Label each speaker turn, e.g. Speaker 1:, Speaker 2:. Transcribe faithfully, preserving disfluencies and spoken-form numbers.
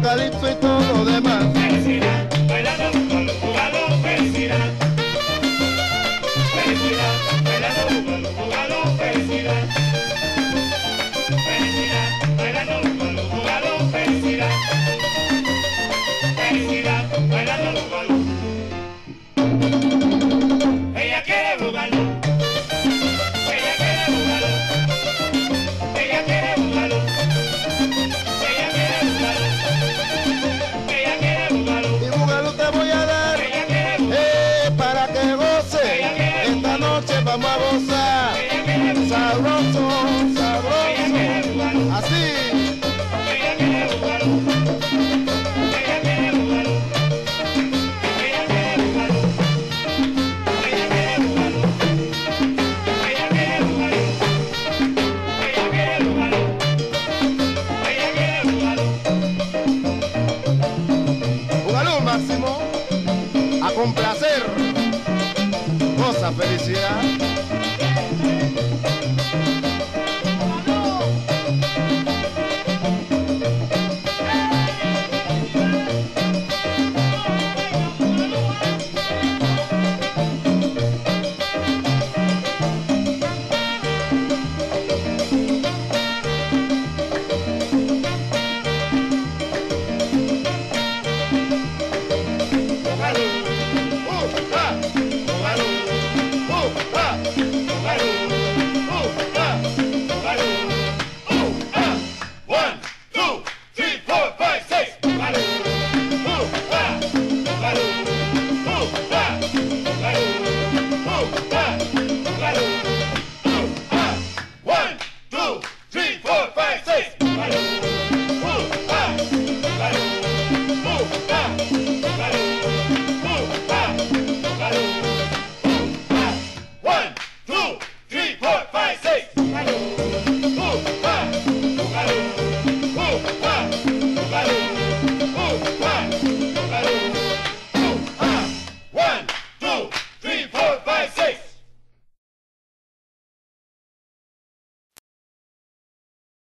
Speaker 1: calipso y todo lo demás.
Speaker 2: Felicidad, bailando bugalú, bugalú, felicidad. Felicidad, bailando bugalú, bugalú, felicidad. Felicidad, bailando bugalú, bugalú, felicidad. Felicidad, bailando bugalú. Ella quiere bugalú. Ella quiere bugalú. Ella quiere bugalú. Ella quiere bugalú. Ella quiere bugalú.
Speaker 1: Y bugalú te voy a dar,
Speaker 2: Ella quiere bugalú.
Speaker 1: eh, para que goce. Esta noche vamos a gozar.
Speaker 2: Ella quiere bugalú.
Speaker 1: Sabroso,
Speaker 2: Ella quiere
Speaker 1: sabroso.
Speaker 2: bugalú.
Speaker 1: Así.
Speaker 2: Ella quiere bugalú. Ella quiere bugalú. Ella quiere bugalú. Ella quiere bugalú. Ella quiere bugalú. Ella quiere bugalú. Ella quiere bugalú.
Speaker 1: Bugalú máximo. A complacer. Goza felicidad.